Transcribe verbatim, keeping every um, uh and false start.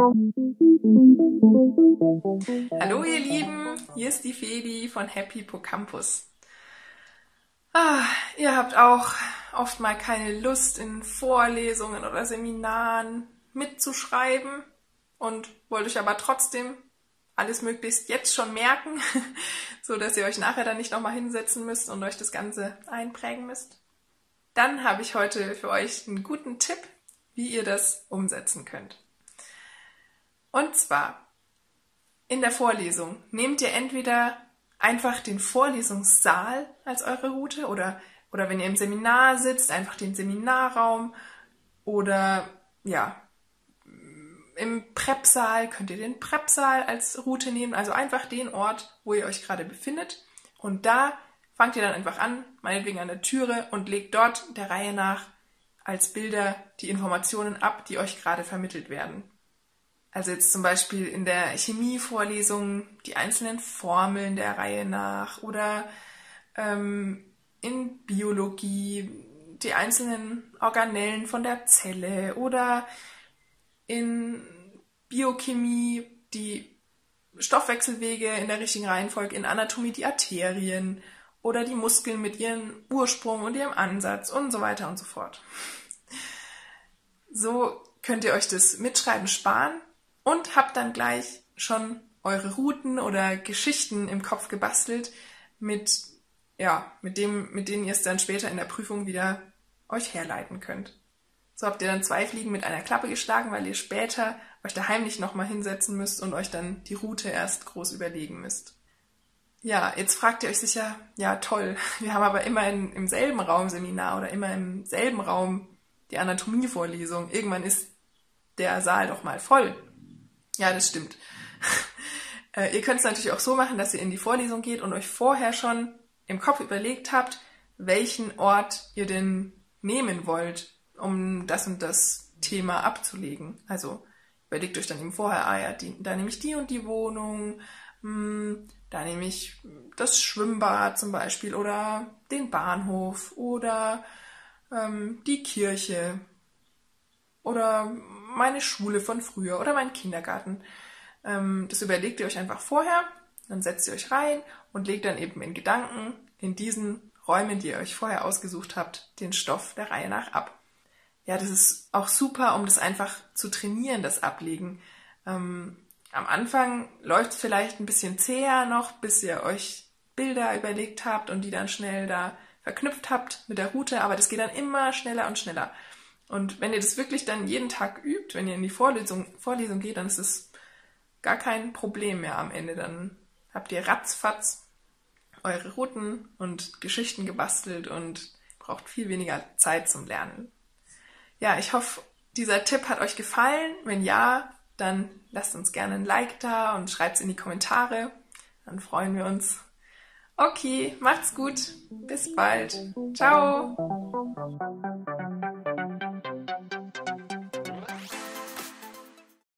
Hallo ihr Lieben, hier ist die Fedi von Happy Hippocampus. Ah, ihr habt auch oft mal keine Lust, in Vorlesungen oder Seminaren mitzuschreiben und wollt euch aber trotzdem alles möglichst jetzt schon merken, so dass ihr euch nachher dann nicht nochmal hinsetzen müsst und euch das Ganze einprägen müsst. Dann habe ich heute für euch einen guten Tipp, wie ihr das umsetzen könnt. Und zwar, in der Vorlesung nehmt ihr entweder einfach den Vorlesungssaal als eure Route oder, oder wenn ihr im Seminar sitzt, einfach den Seminarraum oder ja, im Prep-Saal könnt ihr den Prep-Saal als Route nehmen, also einfach den Ort, wo ihr euch gerade befindet. Und da fangt ihr dann einfach an, meinetwegen an der Türe und legt dort der Reihe nach als Bilder die Informationen ab, die euch gerade vermittelt werden. Also jetzt zum Beispiel in der Chemie-Vorlesung die einzelnen Formeln der Reihe nach oder ähm, in Biologie die einzelnen Organellen von der Zelle oder in Biochemie die Stoffwechselwege in der richtigen Reihenfolge, in Anatomie die Arterien oder die Muskeln mit ihrem Ursprung und ihrem Ansatz und so weiter und so fort. So könnt ihr euch das Mitschreiben sparen und habt dann gleich schon eure Routen oder Geschichten im Kopf gebastelt, mit, ja, mit, dem, mit denen ihr es dann später in der Prüfung wieder euch herleiten könnt. So habt ihr dann zwei Fliegen mit einer Klappe geschlagen, weil ihr später euch daheim nicht nochmal hinsetzen müsst und euch dann die Route erst groß überlegen müsst. Ja, jetzt fragt ihr euch sicher, ja toll, wir haben aber immer in, im selben Raum Seminar oder immer im selben Raum die Anatomievorlesung. Irgendwann ist der Saal doch mal voll. Ja, das stimmt. äh, ihr könnt es natürlich auch so machen, dass ihr in die Vorlesung geht und euch vorher schon im Kopf überlegt habt, welchen Ort ihr denn nehmen wollt, um das und das Thema abzulegen. Also überlegt euch dann eben vorher, ah ja, die, da nehme ich die und die Wohnung, mh, da nehme ich das Schwimmbad zum Beispiel oder den Bahnhof oder ähm, die Kirche oder meine Schule von früher oder meinen Kindergarten. Ähm, das überlegt ihr euch einfach vorher, dann setzt ihr euch rein und legt dann eben in Gedanken in diesen Räumen, die ihr euch vorher ausgesucht habt, den Stoff der Reihe nach ab. Ja, das ist auch super, um das einfach zu trainieren, das Ablegen. Ähm, am Anfang läuft es vielleicht ein bisschen zäher noch, bis ihr euch Bilder überlegt habt und die dann schnell da verknüpft habt mit der Route, aber das geht dann immer schneller und schneller. Und wenn ihr das wirklich dann jeden Tag übt, wenn ihr in die Vorlesung, Vorlesung geht, dann ist es gar kein Problem mehr am Ende. Dann habt ihr ratzfatz eure Routen und Geschichten gebastelt und braucht viel weniger Zeit zum Lernen. Ja, ich hoffe, dieser Tipp hat euch gefallen. Wenn ja, dann lasst uns gerne ein Like da und schreibt es in die Kommentare. Dann freuen wir uns. Okay, macht's gut. Bis bald. Ciao.